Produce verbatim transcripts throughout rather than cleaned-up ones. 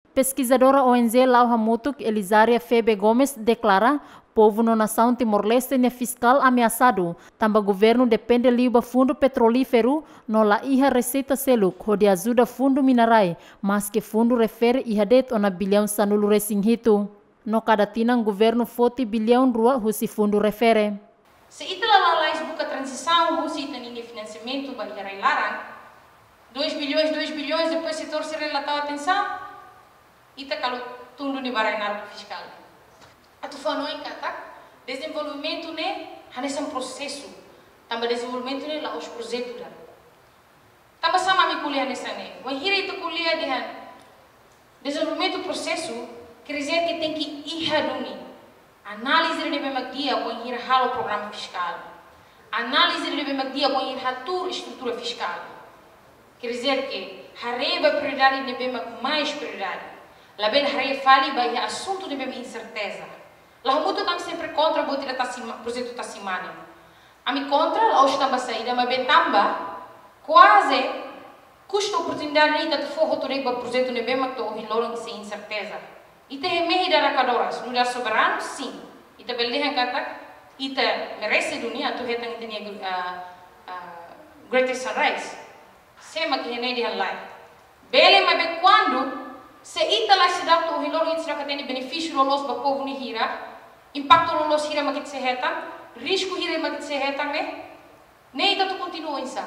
Pesquisadora O N G Lau Hamutuk Elizaria Febe Gomes declara povo na nação Timor-Leste é fiscal ameaçado. Também governo depende liba fundo petrolífero no la iha receita seluk, onde ajuda fundo minerai, mas que fundo refere iha det ona bilhão sanulu resinghitu. No cada tinang governo forty bilhão rua husi fundo refere. Se ita lalais buka transição, husi ita ninguém financiamento bagi rai larang, dois bilhões, dois bilhões, depois setor se relatau atenção, ita kalau tundu ni barai narco fiscal. Atu fanoi kata desenvolvimento ne hanesan processo, tambah desenvolvimento ne la os projeto dar. Tambah sama mi kuliah nessa ne. Wan hira itu kuliah dihan desenvolvimento processo, quer dizer que tem que ihaduni análise de bemagdia wan hira halo programa fiscal. Análise de bemagdia wan hira hatur estrutura fiscal. Quer dizer que hareba prioridade ne bemak mais prioridade. Label hareba fali bahi assunto de bem incerteza. Lá muito kami sempre contra o projeto Tassimani. Ami contra, lá os também saída, mas bem também quase custa oportunidade de ter forro torei para o projeto nebe mas to hilorong sem incerteza. Ite mehi darah kadoras, lugar soberano sim. Ite beldehan kata, ite merece dunia tu hetang dunia Greatest Sunrise. Sema que henei dihan lai. Bele mas bem quando se ita lá se dá o hilorong itu será que tem benefício lolos para povo ni hira. Impacto lolos hira magit sehetan, risco hira magit sehetan ne, nem tanto continua insa.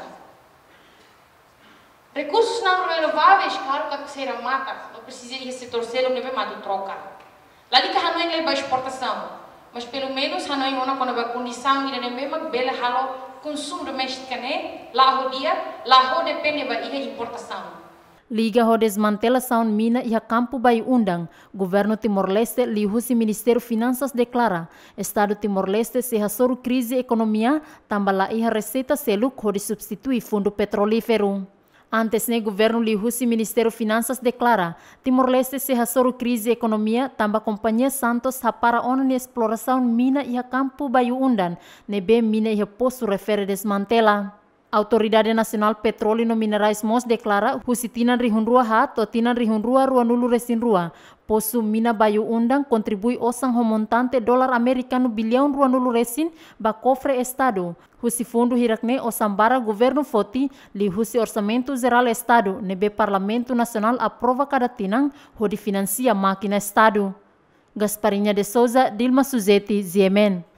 Recursos não renováveis, claro que será mata, não precisa ir se torcer ou nem mais troca. Lá de que Hanoi leva exportação, mas pelo menos Hanoi ona quando a condição ira nem mesmo bela halo consumo doméstico ne, lá rodia, lá ro depende da importação. Liga ho desmantelação mina e a campo bai undang. Governo Timor-Leste lihusi Ministério Finanças declara Estado Timor-Leste se hasoro crise economia tambah la iha receita seluk ho de substitui fundo petrolífero. Antes ne governo lihusi Ministério Finanças declara Timor-Leste se hasoro crise economia tambah companhia Santos hapara ona ni exploração mina e a campo bai undang nebe mina e a posto refere desmantela. Autoridade Nacional Petróleo e Minerais M O S declara husi tinan rihun rua hat ou tinan rihun rua rua nulu resin rua. Posu mina bayu undang contribui osang homontante dolar americano bilhão rua nulu resin ba cofre estado. Husi fundo hirakne osambara governo foti li husi orçamento geral estado nebe Parlamento Nacional aprova cada tinang ho di financia máquina estado. Gasparinha de Souza, Dilma Suzeti, Ziemen.